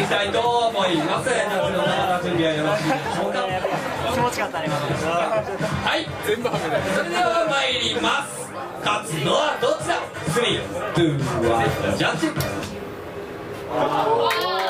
いきたいと思います。ジャッジの方準備はよろしいでしょうか。 気持ちよかったね。 はい、全部はめない。それでは参ります。勝つのはどっちだ。3、2、1、ジャッジ。